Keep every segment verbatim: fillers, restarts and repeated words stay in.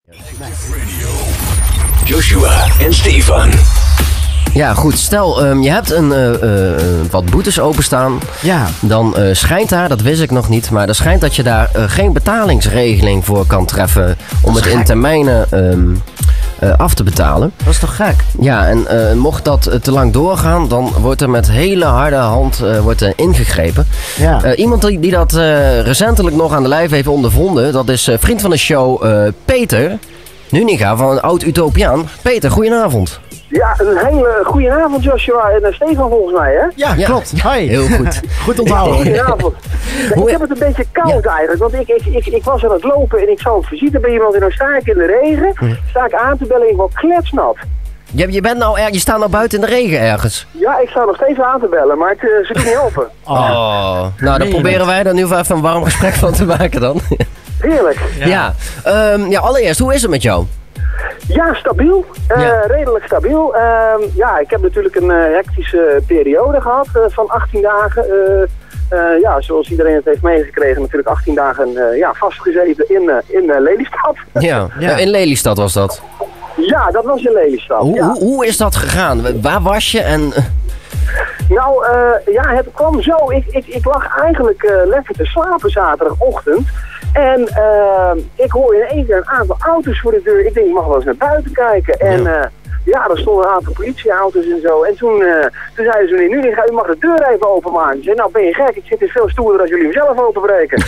Radio. Joshua en Stefan. Ja, goed. Stel, um, je hebt een, uh, uh, wat boetes openstaan. Ja. Dan uh, schijnt daar, dat wist ik nog niet, maar er schijnt dat je daar uh, geen betalingsregeling voor kan treffen om het in termijnen um, uh, af te betalen. Dat is toch gek? Ja, en uh, mocht dat uh, te lang doorgaan, dan wordt er met hele harde hand uh, wordt er ingegrepen. Ja. Uh, iemand die, die dat uh, recentelijk nog aan de lijf heeft ondervonden, dat is uh, vriend van de show uh, Peter Nuninga van Oud Utopiaan. Peter, goedenavond. Ja, een hele goede avond Joshua en uh, Stefan volgens mij, hè? Ja, Ja. klopt. Hi. Heel goed. Goed onthouden. Goedenavond. Ja, ik heb het een beetje koud Ja. eigenlijk, want ik, ik, ik, ik was aan het lopen en ik zag een visite bij iemand en dan sta ik in de regen, sta ik aan te bellen en ik word kletsnat. Je, je, bent nou er, je staat nou buiten in de regen ergens. Ja, ik sta nog steeds aan te bellen, maar het, uh, ze doen niet helpen. Oh. Nou, dan proberen wij er nu even een warm gesprek van te maken dan. Heerlijk. Ja. Ja. Um, ja, allereerst, hoe is het met jou? Ja, stabiel. Uh, Ja. Redelijk stabiel. Uh, ja, ik heb natuurlijk een uh, hectische periode gehad uh, van achttien dagen. Uh, uh, ja, zoals iedereen het heeft meegekregen, natuurlijk achttien dagen uh, ja, vastgezeten in, uh, in uh, Lelystad. Ja. Ja. Uh, in Lelystad was dat. Ja, dat was in Lelystad. Hoe, ja. hoe, hoe is dat gegaan? Waar was je en... Nou, uh, ja, het kwam zo. Ik, ik, ik lag eigenlijk uh, lekker te slapen zaterdagochtend. En uh, ik hoor in één keer een aantal auto's voor de deur. Ik denk, ik mag wel eens naar buiten kijken. En Ja. uh, ja, er stonden een aantal politieauto's en zo. En toen, uh, toen zeiden ze, meneer Nuninga, u mag de deur even openmaken. Ik zei, nou ben je gek, ik zit hier veel stoerder als jullie hem zelf openbreken.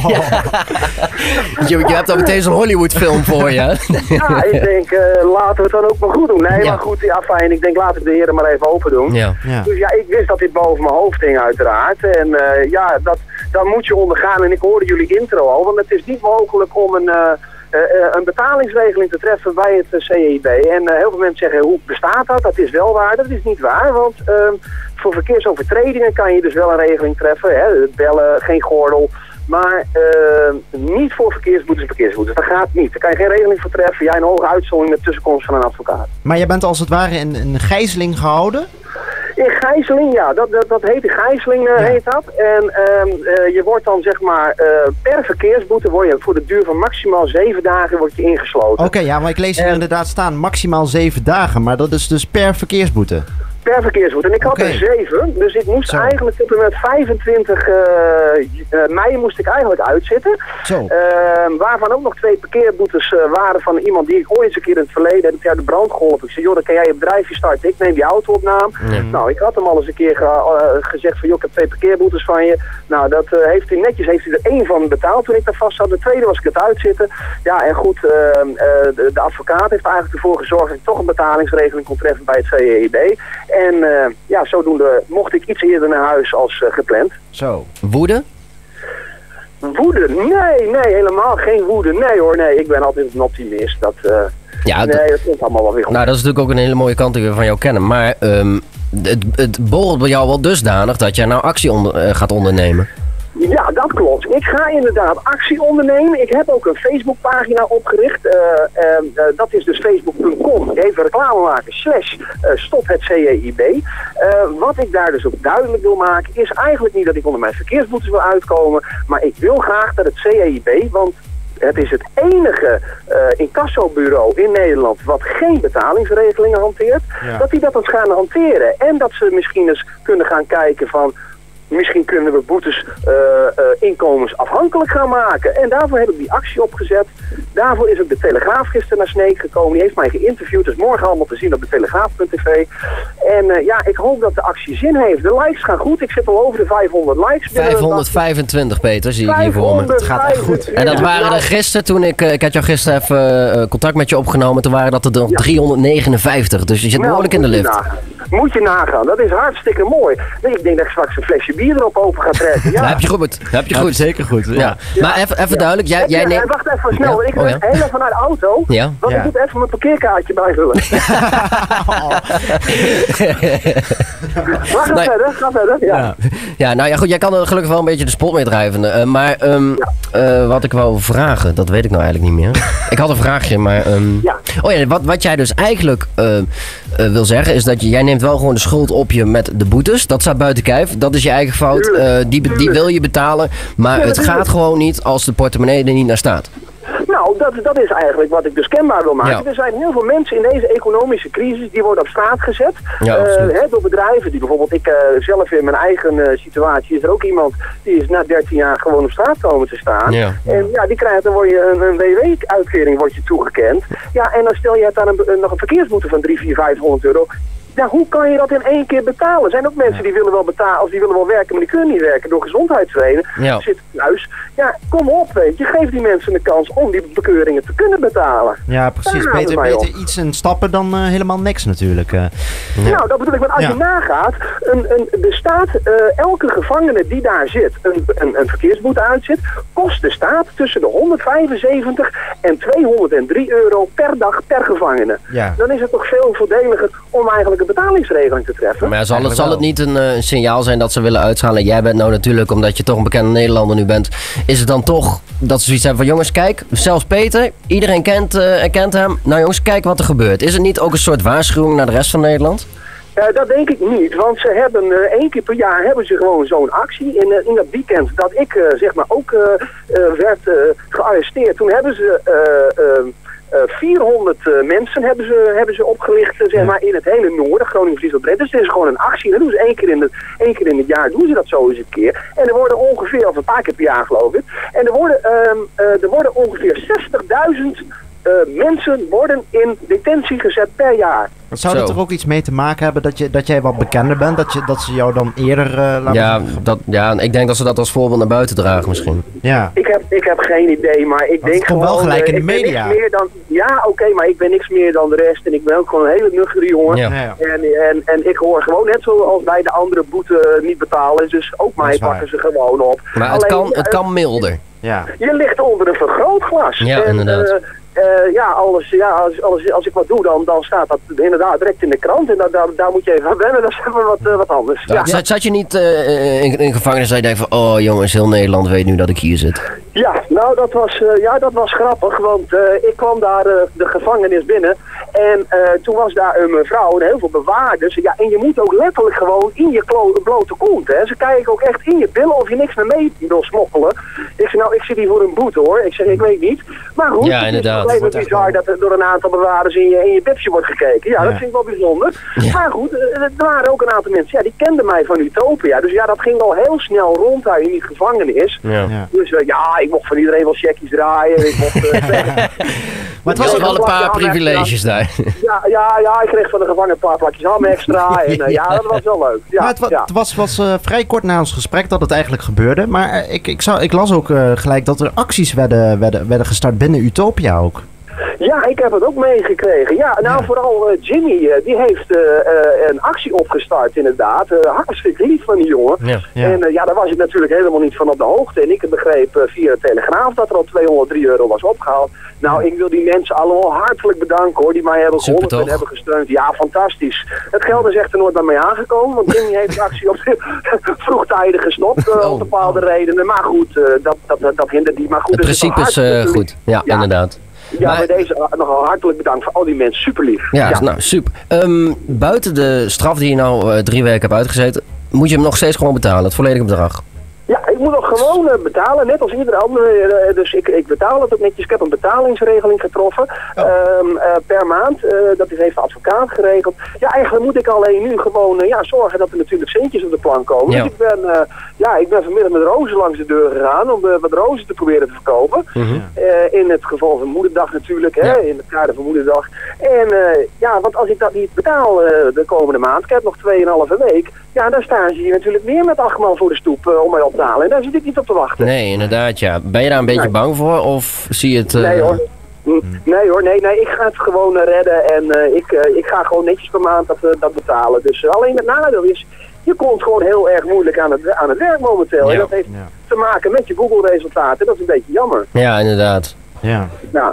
je, je hebt dan meteen zo'n Hollywood film voor je. Hè? Ja, ik denk, uh, laten we het dan ook maar goed doen. Nee, Ja. maar goed, ja fijn. Ik denk, laat ik de heren maar even open doen. Ja. Ja. Dus ja, ik wist dat dit boven mijn hoofd hing uiteraard. En uh, ja, dat, dat moet je ondergaan. En ik hoorde jullie intro al, want het is niet mogelijk om een, uh, uh, een betalingsregeling te treffen bij het uh, C E I B. En uh, heel veel mensen zeggen, hoe bestaat dat? Dat is wel waar. Dat is niet waar, want uh, voor verkeersovertredingen kan je dus wel een regeling treffen. Hè? Bellen, geen gordel. Maar uh, niet voor verkeersboetes en verkeersboetes. Dat gaat niet. Daar kan je geen regeling voor treffen. Jij een hoge uitzondering met tussenkomst van een advocaat. Maar jij bent als het ware in een gijzeling gehouden? In gijzeling, ja, dat, dat, dat heet de gijzeling, uh, Ja. heet dat. En um, uh, je wordt dan zeg maar uh, per verkeersboete word je voor de duur van maximaal zeven dagen word je ingesloten. Oké, ja, maar ik lees hier En- inderdaad staan maximaal zeven dagen. Maar dat is dus per verkeersboete. Per verkeersboete. En ik had Oké. er zeven, dus ik moest Zo. eigenlijk tot en met vijfentwintig uh, uh, mei moest ik eigenlijk uitzitten. Zo. Uh, waarvan ook nog twee parkeerboetes uh, waren van iemand die ik ooit eens een keer in het verleden heb ik uit de brand geholpen. Ik zei, joh, dan kan jij je bedrijfje starten. Ik neem die auto op naam. Ja. Nou, ik had hem al eens een keer ge, uh, gezegd van, joh, ik heb twee parkeerboetes van je. Nou, dat uh, heeft hij netjes, heeft hij er één van betaald toen ik daar vast zat. De tweede was ik het uitzitten. Ja, en goed, uh, uh, de, de advocaat heeft eigenlijk ervoor gezorgd dat ik toch een betalingsregeling kon treffen bij het C E I B. En uh, ja, zodoende mocht ik iets eerder naar huis als uh, gepland. Zo. Woede? Woede? Nee, nee, helemaal geen woede. Nee hoor, nee, ik ben altijd een optimist. Dat, uh, Ja, d- nee, dat komt allemaal wel weer goed. nou dat is natuurlijk ook een hele mooie kant die we van jou kennen. Maar um, het, het borrelt bij jou wel dusdanig dat jij nou actie onder, uh, gaat ondernemen. Ja, dat klopt. Ik ga inderdaad actie ondernemen. Ik heb ook een Facebookpagina opgericht. Uh, uh, uh, dat is dus facebook punt com. Even reclame maken. Slash uh, stop het C E I B. Uh, wat ik daar dus ook duidelijk wil maken is eigenlijk niet dat ik onder mijn verkeersboetes wil uitkomen. Maar ik wil graag dat het C E I B, want het is het enige uh, incassobureau in Nederland wat geen betalingsregelingen hanteert. Ja. Dat die dat eens gaan hanteren. En dat ze misschien eens kunnen gaan kijken van, misschien kunnen we boetes uh, uh, inkomensafhankelijk gaan maken. En daarvoor heb ik die actie opgezet. Daarvoor is ook de Telegraaf gisteren naar Sneek gekomen. Die heeft mij geïnterviewd. Dus morgen allemaal te zien op de telegraaf punt t v. En uh, ja, ik hoop dat de actie zin heeft. De likes gaan goed. Ik zit al over de vijfhonderd likes. binnen een dag. vijfhonderdvijfentwintig, Peter, zie ik hier voor me. Het gaat echt goed. En dat waren er gisteren, toen ik, uh, ik had jou gisteren even uh, contact met je opgenomen, toen waren dat er nog Ja. driehonderdnegenenvijftig. Dus je zit Nou, behoorlijk in de moet je lift. nagaan. Moet je nagaan. Dat is hartstikke mooi. Nee, ik denk dat ik straks een flesje bier erop open ga trekken. Ja. Dat heb je goed. Dat heb je goed. Zeker goed. Ja. Ja. Maar even, even duidelijk, jij, Heb je- jij neemt... eh, Wacht even snel. Ja. Ik Oh, ben ja. heel even naar de auto. Ja. Want Ja. ik moet even mijn parkeerkaartje bijvullen. Maar ga Nee. verder, ga verder. Ja. Ja. Ja, nou ja, goed, jij kan er gelukkig wel een beetje de spot mee drijven. Uh, maar um, uh, wat ik wou vragen, dat weet ik nou eigenlijk niet meer. Ik had een vraagje, maar... Um, Ja. Oh ja, wat, wat jij dus eigenlijk uh, uh, wil zeggen, is dat je, jij neemt wel gewoon de schuld op je met de boetes. Dat staat buiten kijf, dat is je eigen fout. Uh, die, be- die wil je betalen, maar het gaat gewoon niet als de portemonnee er niet naar staat. Nou, Nou, dat, dat is eigenlijk wat ik dus kenbaar wil maken. Ja. Er zijn heel veel mensen in deze economische crisis, die worden op straat gezet. Ja, uh, absoluut. hè, door bedrijven die bijvoorbeeld, ik uh, zelf in mijn eigen uh, situatie, is er ook iemand die is na dertien jaar gewoon op straat komen te staan. Ja. En ja, die krijgt, dan word je een, een W W-uitkering wordt je toegekend. Ja, en dan stel je het aan een, een, nog een verkeersboete van drie, vier, vijfhonderd euro. Ja, hoe kan je dat in één keer betalen? Er zijn ook mensen die willen wel betalen, of die willen wel werken, maar die kunnen niet werken door gezondheidsredenen. Ja. Die zitten thuis. Ja, kom op, weet je. Geef die mensen de kans om die bekeuringen te kunnen betalen. Ja, precies. Daar gaat het Beter, mij beter om. iets in stappen dan uh, helemaal niks natuurlijk. Uh. Ja. Nou, dat bedoel ik. Want als Ja. je nagaat, een, een, de staat, uh, elke gevangene die daar zit, een, een, een verkeersboete uitzit, kost de staat tussen de honderdvijfenzeventig en tweehonderddrie euro per dag per gevangene. Ja. Dan is het toch veel voordeliger om eigenlijk een betalingsregeling te treffen. Maar ja, zal, het, Eigenlijk zal het wel. niet een, eh, een signaal zijn dat ze willen uitschalen? Jij bent nou natuurlijk, omdat je toch een bekende Nederlander nu bent, is het dan toch dat ze zoiets hebben van jongens, kijk, zelfs Peter, iedereen kent, uh, kent hem. Nou jongens, kijk wat er gebeurt. Is het niet ook een soort waarschuwing naar de rest van Nederland? Uh, dat denk ik niet, want ze hebben uh, één keer per jaar hebben ze gewoon zo'n actie. In, uh, in dat weekend dat ik uh, zeg maar ook uh, uh, werd uh, gearresteerd, toen hebben ze uh, uh, uh, vierhonderd uh, mensen hebben ze, hebben ze opgelicht uh, zeg maar, in het hele noorden, Groningen, Friesland, Drenthe. Dus het is gewoon een actie. Dat doen ze één keer in het, één keer in het jaar, doen ze dat zo eens een keer. En er worden ongeveer, of een paar keer per jaar geloof ik, en er worden, um, uh, er worden ongeveer zestigduizend uh, mensen worden in detentie gezet per jaar. Zou dat Zo. er ook iets mee te maken hebben dat, je, dat jij wat bekender bent? Dat, je, dat ze jou dan eerder uh, laten Ja, zien? dat, ja, ik denk dat ze dat als voorbeeld naar buiten dragen misschien. Ja. Ik heb, ik heb geen idee, maar ik Dat denk komt wel gewoon... gelijk eh, in de ik ben media. niks meer dan, ja, oké, okay, maar ik ben niks meer dan de rest. En ik ben ook gewoon een hele nuchtere jongen. Ja. Ja, ja. En, en, en ik hoor gewoon net zoals bij de andere boete niet betalen. Dus ook Dat mij is waar. pakken ze gewoon op. Maar het Alleen, kan, het kan milder. Ja. Je ligt onder een vergrootglas. Ja, en, inderdaad. eh, Uh, ja, alles, ja als, als, als ik wat doe, dan, dan staat dat inderdaad direct in de krant. En dat, daar, daar moet je even aan wennen, dat is even wat, uh, wat anders. Ja. Ja. Zat, zat je niet uh, in, in gevangenis dat je denkt van, oh jongens, heel Nederland weet nu dat ik hier zit? Ja, nou dat was, uh, ja, dat was grappig, want uh, ik kwam daar uh, de gevangenis binnen en uh, toen was daar een mevrouw en heel veel bewaarders. Ja, en je moet ook letterlijk gewoon in je klo- blote kont, hè. Ze kijken ook echt in je billen of je niks meer mee wil smokkelen. Ik zeg, nou, ik zit hier voor een boete hoor. Ik zeg, ik weet niet. Maar goed, Ja, het inderdaad. is wel even bizar dat er door een aantal bewaarders in je, in je pipsje wordt gekeken. Ja, Ja. dat vind ik wel bijzonder. Ja. Maar goed, uh, er waren ook een aantal mensen, ja, die kenden mij van Utopia. Dus ja, dat ging al heel snel rond daar in die gevangenis. Ja. Ja. Dus uh, ja, ik mocht van iedereen wel checkies draaien. Ik mocht, uh, Maar het Er was was ook wel een paar privileges daar. ja, ja, ja, ik kreeg van de gevangen een paar plakjes ham extra. En uh, ja, dat was wel leuk. Ja, maar het, wa- ja. het was, was uh, vrij kort na ons gesprek dat het eigenlijk gebeurde. Maar uh, ik, ik, zou, ik las ook uh, gelijk dat er acties werden, werden, werden gestart binnen Utopia ook. Ja, ik heb het ook meegekregen. Ja, nou Ja. vooral uh, Jimmy, uh, die heeft uh, uh, een actie opgestart inderdaad. Uh, hartstikke lief van die jongen. Ja. Ja. En uh, ja, daar was ik natuurlijk helemaal niet van op de hoogte. En ik begreep uh, via de Telegraaf dat er al tweehonderddrie euro was opgehaald. Nou, ik wil die mensen allemaal hartelijk bedanken hoor, die mij hebben Super, geholpen en toch? hebben gesteund. Ja, fantastisch. Het geld is echt nooit bij mij aangekomen, want Jimmy heeft de actie op vroegtijdig gestopt, uh, Oh. om bepaalde redenen. Maar goed, uh, dat, dat, dat, dat hindert niet. Maar goed, Het dus principe is toch uh, hartstikke goed. Ja, Ja. inderdaad. Ja, Maar- bij deze uh, nogal hartelijk bedankt voor al die mensen. Super lief. Ja, nou super. Um, buiten de straf die je nou uh, drie weken hebt uitgezeten, moet je hem nog steeds gewoon betalen, het volledige bedrag. Ja, ik moet nog gewoon uh, betalen, net als iedere andere. Uh, dus ik, ik betaal het ook netjes. Ik heb een betalingsregeling getroffen Oh. um, uh, per maand. Uh, dat heeft de advocaat geregeld. Ja, eigenlijk moet ik alleen nu gewoon uh, ja, zorgen dat er natuurlijk centjes op de plank komen. Ja. Dus ik ben, uh, ja, ik ben vanmiddag met rozen langs de deur gegaan om uh, wat rozen te proberen te verkopen. Mhm. Uh, in het geval van Moederdag natuurlijk, hè, Ja. in het kader van Moederdag. En uh, ja, want als ik dat niet betaal uh, de komende maand, ik heb nog tweeënhalve week, ja, dan staan ze hier natuurlijk weer met acht man voor de stoep uh, om mij op te halen. En daar zit ik niet op te wachten. Nee, inderdaad, ja. Ben je daar een beetje Nee. bang voor of zie je het... uh, Nee hoor. Hm, Nee hoor, nee, nee, ik ga het gewoon uh, redden en uh, ik, uh, ik ga gewoon netjes per maand dat, uh, dat betalen. Dus uh, alleen het nadeel is, je komt gewoon heel erg moeilijk aan het, aan het werk momenteel. Ja. En dat heeft Ja. te maken met je Google-resultaten. Dat is een beetje jammer. Ja, inderdaad. Ja. Nou,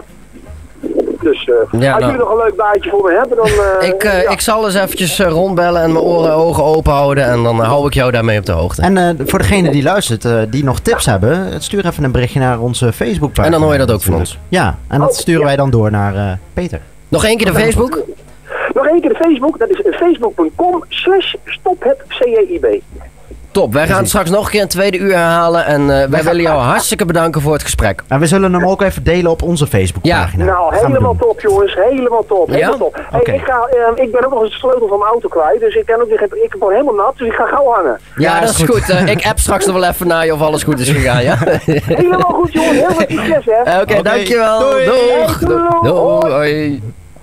dus uh, Ja, als nou. jullie nog een leuk baantje voor me hebben, dan... Uh, Ik, uh, ja. ik zal eens eventjes uh, rondbellen en mijn oren en ogen open houden en dan uh, hou ik jou daarmee op de hoogte. En uh, voor degene die luistert, uh, die nog tips hebben, stuur even een berichtje naar onze Facebookpagina. En dan hoor je dat ook van ons. Ja, en dat Oh, sturen ja. wij dan door naar uh, Peter. Nog één keer de Facebook? Nog één keer de Facebook, dat is facebook punt com slash stop het C J I B. Top, wij gaan Precies. straks nog een keer een tweede uur herhalen. En uh, wij gaan- willen jou hartstikke bedanken voor het gesprek. En we zullen hem ook even delen op onze Facebookpagina. Nou, Gaan we helemaal doen. top jongens, helemaal top, helemaal Ja? top. Hey, Oké. ik, ga, eh, ik ben ook nog eens de sleutel van mijn auto kwijt, dus ik, kan ook, niet- ik word helemaal nat, dus ik ga gauw hangen. Ja, Ja, dat is is goed. Uh, ik app straks nog wel even naar je of alles goed is gegaan, ja? Helemaal goed jongens, heel veel succes hè. Oké, Oké, dankjewel. doei. Doeg. Hey, doei. Doei. Hoi.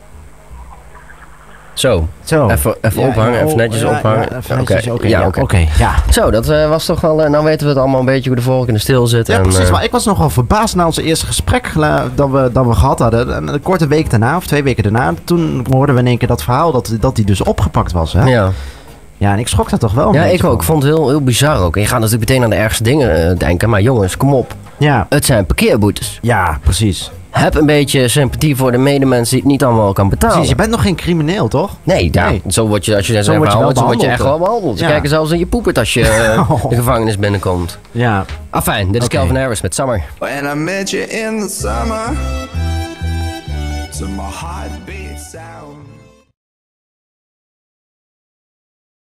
Zo, Zo. even, even Ja, ophangen, ja, even oh, netjes ja, ophangen. ja, even netjes, Oké, oké, ja, ja, oké. oké, ja. Zo, dat uh, was toch wel... Uh, nou weten we het allemaal een beetje hoe de volk in de stil zit. Ja, en, precies. uh, Maar ik was nogal verbaasd na ons eerste gesprek gela- dat we, dat we gehad hadden. En een korte week daarna, of twee weken daarna, toen hoorden we in één keer dat verhaal dat, dat die dus opgepakt was. Hè? Ja. ja. en ik schrok daar toch wel een ja, beetje ik ook. Ik van. vond het heel, heel bizar ook. En je gaat natuurlijk meteen aan de ergste dingen uh, denken. Maar jongens, kom op. Ja, Het zijn parkeerboetes. ja, precies. Heb een beetje sympathie voor de medemens die het niet allemaal kan betalen. Precies, je bent nog geen crimineel, toch? Nee, ja, Nee. zo word je, als je zo word je wel behandeld, zo word je echt wel behandeld, behandeld. Ze Ja. kijken zelfs in je poepert als je uh, Oh. de gevangenis binnenkomt. Ja. Afijn, dit is Oké. Calvin Harris met Summer. When I met you in the summer, to my heartbeat sound.